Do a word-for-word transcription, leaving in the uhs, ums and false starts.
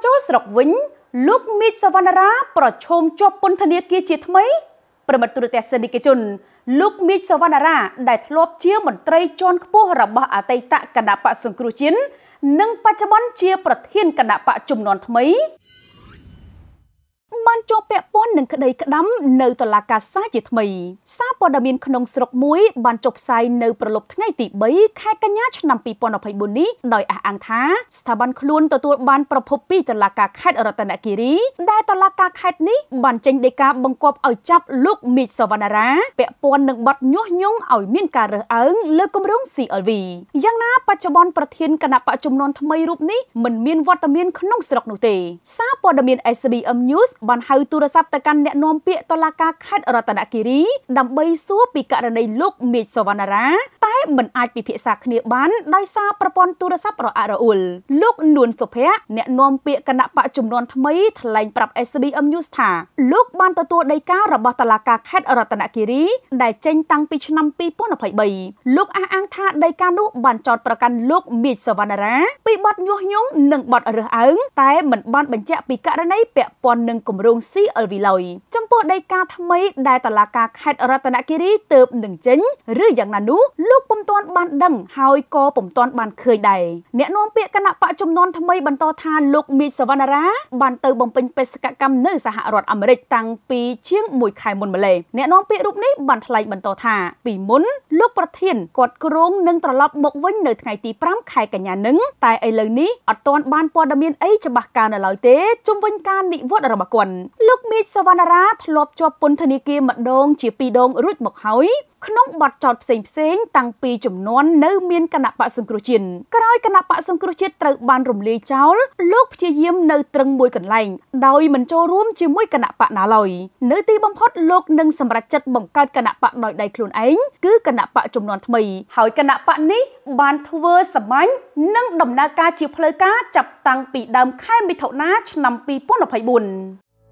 ចូលស្រុកវិញលោកមីតសវណ្ណារាប្រឈមជាប់ពន្ធនាគារជាថ្មីប្រមិត្តទូរទស្សនិកជនលោកមីតសវណ្ណារាដែលធ្លាប់ជាមន្ត្រីជាន់ខ្ពស់របស់អតីតគណៈបក្សសង្គ្រោះជាតិនិងបច្ចុប្បន្នជាប្រធានគណៈបកជំនាន់ថ្មីបានជាប់ពាក់ព័ន្ធនឹងក្តីក្តាំនៅតុលាការសាជាថ្មីសារព័ត៌មានក្នុងស្រុកមួយបានចុះផ្សាយនៅប្រលប់ថ្ងៃទីបីខែកញ្ញាឆ្នាំពីរពាន់ម្ភៃបួននេះដោយអះអាងថាស្ថាប័នខ្លួនទទួលបានប្រភពពីតុលាការខេត្តរតនគិរីដែលតុលាការខេត្តនេះបានចេញដីកាបង្គាប់ឲ្យចាប់លោកមីតសវណ្ណារាពាក់ព័ន្ធនឹងបទញុះញង់ឲ្យមានការរើសអើងលើគម្រោង ซี แอล វី យ៉ាងណាបច្ចុប្បន្នប្រធានគណៈបកជំនាន់ថ្មីរូបនេះមិនមានវត្តមានក្នុងស្រុកនោះទេសារព័ត៌មាន เอส บี เอ็ม Newsបានហៅទូរស័ព្ទទៅកាន់អ្នកនាំពាក្យតុលាការខេត្តរតនគិរីដើម្បីសួរពីករណីលោកមីតសវណ្ណារាតែមិនអាចពិភាក្សាគ្នាបានដោយសារប្រព័ន្ធទូរស័ព្ទរអាក់រអួលលោកនួនសុភ័ក្រអ្នកនាំពាក្យគណៈបកជំនាន់ថ្មីថ្លែងប្រាប់ เอส บี เอ็ม News ថាលោកបានទទួលដីការបស់តុលាការខេត្តរតនគិរីដែលចេញតាំងពីឆ្នាំពីរពាន់ម្ភៃបីលោកអះអាងថាដីកានោះបានចោទប្រកាន់លោកមីតសវណ្ណារាពីបទញុះញង់និងបទរើសអើងតែមិនបានបញ្ជាក់ពីករណីពាក់ព័ន្ធនឹងគម្រោង ซี แอล វី ឡើយចំពោះដីកាថ្មីដែលតុលាការខេត្តរតនគិរីទើបនឹងចេញឬយ៉ាងណានោះលោកពុំទាន់បានដឹងហើយក៏ពុំទាន់បានឃើញដែរអ្នកនាំពាក្យគណៈបកជំនាន់ថ្មីបន្តថាលោកមីតសវណ្ណារាបានទៅបំពេញបេសកកម្មនៅសហរដ្ឋអាមេរិកតាំងពីជាងមួយខែមុនម្ល៉េះអ្នកនាំពាក្យរូបនេះបានថ្លែងបន្តថាពីមុនលោកប្រធានគាត់គ្រងនឹងត្រឡប់មកវិញនៅថ្ងៃទីប្រាំខែកញ្ញានឹងតែឥឡូវនេះអត់ទាន់បានព័ត៌មានអីច្បាស់កាលនៅឡើយទេជុំវិញការនិវត្តន៍របស់គាត់លោកមីតសវណ្ណារាធ្លាប់ជាប់ពន្ធនាគារម្ដងជាពីរដងរួចមកហើយក្នុងបទចោទផ្សេងផ្សេងតាំងពីជំនាន់នៅមានគណៈបកសង្គ្រោះជាតិក្រោយគណៈបកសង្គ្រោះជាតិត្រូវបានរំលាយចោលលោកព្យាយាមនៅត្រឹងមួយកន្លែងដោយមិនចូលរួមជាមួយគណៈបកណាឡើយនៅទីបំផុតលោកនឹងសម្រេចចិត្តបង្កើតគណៈបកដោយដៃខ្លួនឯងគឺគណៈបកជំនាន់ថ្មីហើយគណៈបកនេះបានធ្វើសម្បាញ់និងដំណើរការជាផ្លូវការចាប់តាំងពីដើមខែមិថុនាឆ្នាំពីរពាន់ម្ភៃបួន